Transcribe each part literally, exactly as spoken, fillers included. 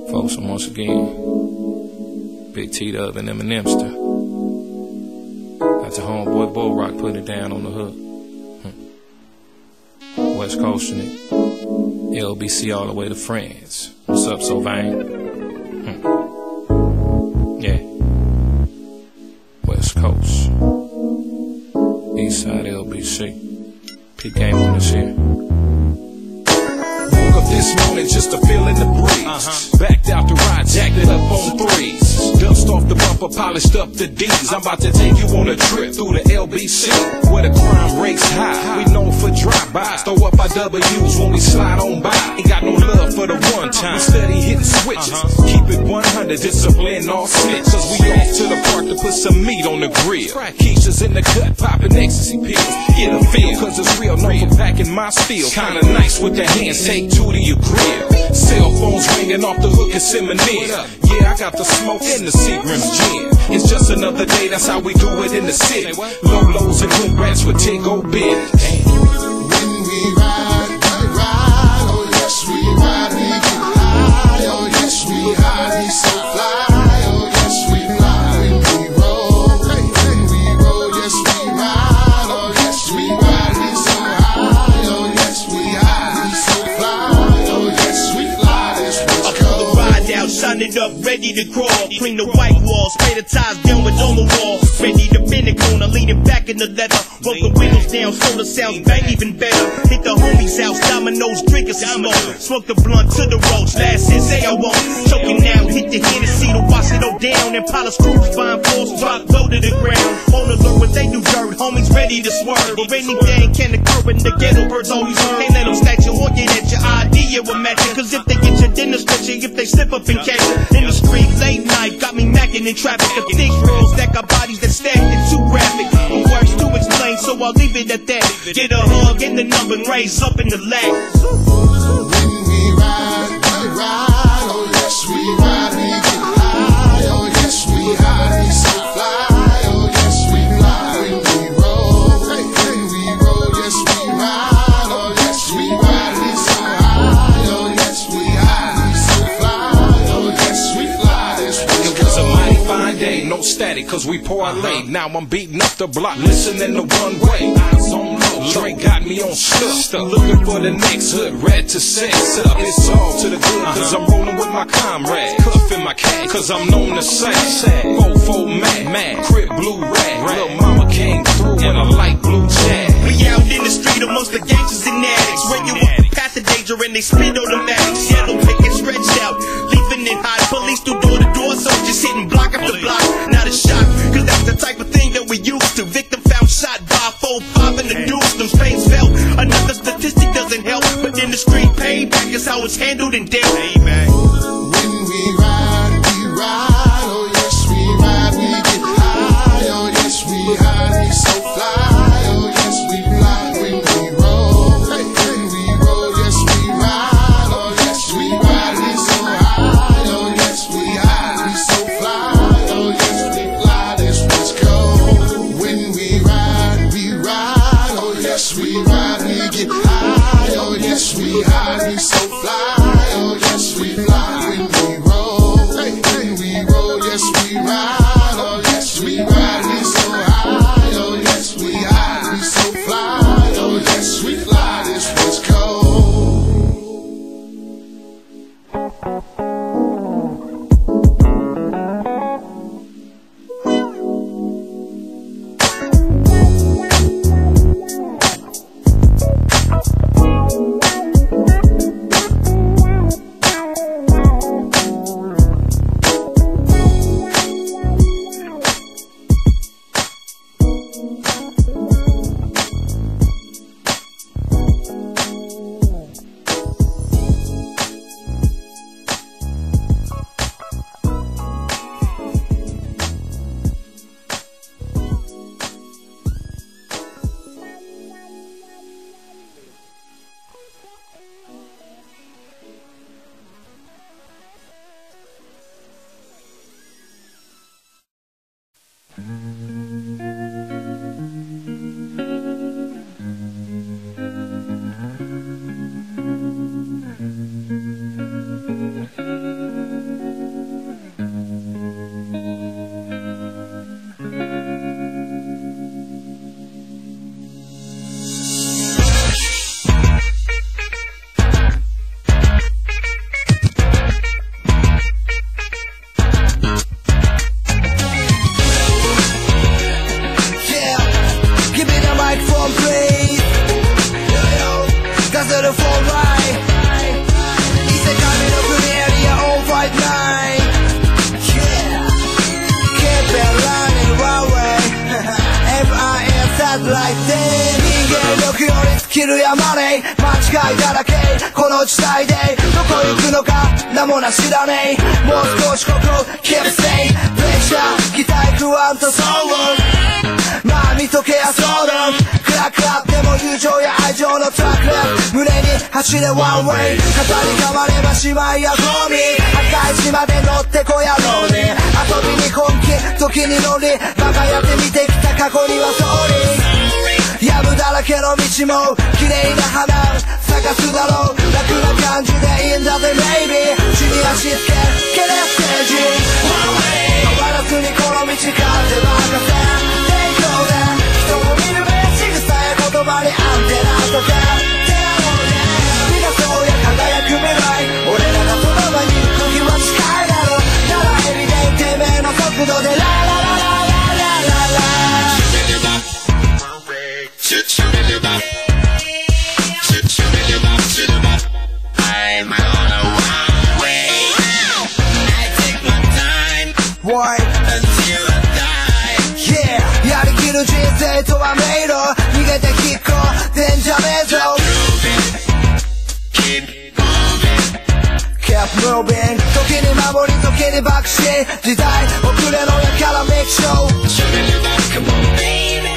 Folks, and once again, Big T Dub and Eminemster. Got your homeboy Bull Rock putting it down on the hook. Hmm. West Coastin' it. L B C all the way to France. What's up, Sylvain? Hmm. Yeah. West Coast. Eastside L B C. Peak game on this here. Woke up this morning just to feel in the breeze. Uh-huh. Backed out the ride, jacked it up on threes. Dust off the bumper, polished up the D's. I'm about to take you on a trip through the L B C, where the crime rates high. We known for drive-bys, throw up our W's when we slide on by. Ain't got no love for the one time. We steady hitting switches. Uh-huh. Keep it one hundred, discipline all snitch. Cause we off to the park to put some meat on the grill. Keisha's in the cut, popping ecstasy pills. Get a feel, cause it's real. No for packing my steel. Kinda nice with the handshake, two to your grill. Cell phones ringing off the hook and sending in. Yeah, I got the smoke and the Seagram's gin. It's just another day, that's how we do it in the city. Low lows and hood rats with Tigo Ben. When we ride, we ride, oh yes we ride, we get high, oh yes we high, we so fly, oh yes we fly. When we roll, when we roll, yes we ride, oh yes we ride, we so high, oh yes we high, we so fly, oh yes we fly. That's what's the ride out, shine it up, ready to crawl, clean the white walls, spray the ties down with on the wall, ready to bend the corner, leaning back in the leather, roll the windows down, so the sounds bang even better. Hit the homies' house, dominoes, drinking some smoke, smoke the blunt to the roach, last hit say I won't, choking now, hit the Hennessy to wash it all down, and polish screws, fine force, drop low to the ground, on alert when they do dirt, homies ready to swerve, or anything can occur in the ghetto, birds always heard, can't let them snatch you or get at your idea with matching, cause if they get your dinner stretching, if they slip up and catch it, in the street, late night, got me macking in traffic, the thick rolls, stack our bodies that stacked and too graphic, words to explain, so I'll leave it at that, get a hug and the number and raise up in the lag. When we ride, we ride, oh yes we ride, we get high, oh yes we high, we so fly, oh yes we fly. When we roll, when we roll, yes we ride, oh yes we ride, we so high, oh yes we high, we so fly, oh yes we fly. That's what's It was a mighty fine day, no static, cause we parlay. Now I'm beating up the block, listening to one way. Eyes on low, drink got me on stuff. Looking for the next hood, red to sex up. It's all to the good, cause I'm rolling with my comrade. Cuffing my cat, cause I'm known to say. Fofo mad, mad, crib blue rag. Lil' mama came through in a light blue jag. We out in the street amongst the gangsters and addicts, when you walk the path of danger and they spit automatics. Yellow picket stretched out, leaving it hot. Police through door to door, soldiers hitting block after block. Not a shock, cause that's the type of thing that we used to. Victim found shot by four, five in the deuce. Those pains felt, another statistic doesn't help. But in the street, payback is how it's handled and dealt. Amen. When we ride, we ride, oh yes we ride, we get high, oh yes we high, we so fly, oh yes we fly. When we roll, when we roll, yes we ride, oh yes we ride, we so high, oh yes we high, we so fly, oh yes we fly. That's what's cold. When we ride, we ride, oh yes we ride, we get high, oh yes we high, we so fly, oh yes we fly. キルやマネー間違いだらけこの時代でどこ行くのか名もな知らねえもう少しここ Keep safe プレッシャー期待不安と騒音まあ見とけや騒動暗くあっても友情や愛情のトラックレス胸に走れワンウェイ肩にかまれば姉妹やゴミ赤い島で乗ってこやろうね遊びに本気時に乗りバカやって見てきた過去にはソーリーやぶだらけの道も綺麗な花探すだろう楽な感じでいいんだぜ Maybe 地に足つけけれステージ変わらずにこの道風任せ抵抗で人を見る目仕草や言葉にアンテナとか目がそうや輝く未来俺らがその場に行く日は近いだろならエビデンてめえの速度でララララララララ I'm on a one way. I take my time until I die. Yeah やりきる人生とは迷路逃げて引っ込んでんじゃねえぞ Keep moving Keep moving 時に守り時に爆死時代遅れのやからメイクショー Come on baby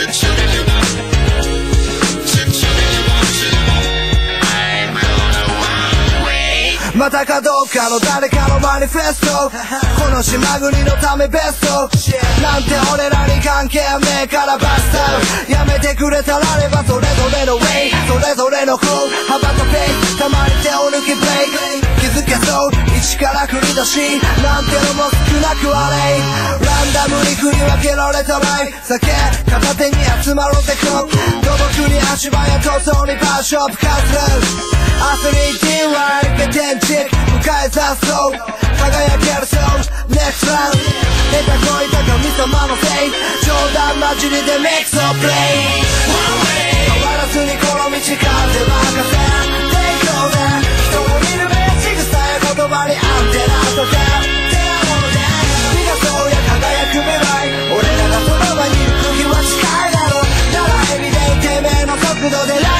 I'm on a one way またかどうかの誰かのマニフェストこの島国のためベストなんて俺らに関係ねえからバスターやめてくれたらればそれぞれのウェイそれぞれのフロー幅とペイたまに手を抜きブレイク気づけそう一から繰り出しなんてのも少なくはねえランダムに振り分けられたライフ酒片手に集まろうぜクロック土木に足早塗装にパーショップカスレスアスリートィーライフペテンチック迎えざそう輝けるそう Next round 下手こいた神様のせい冗談交じりで Make so play 変わらずにこの道風任せ抵抗で人を見る目仕草や言葉にアンテナとか手をで目がそうや輝く未来俺らがその場に行く日は近いだろならエビデンてめえの速度で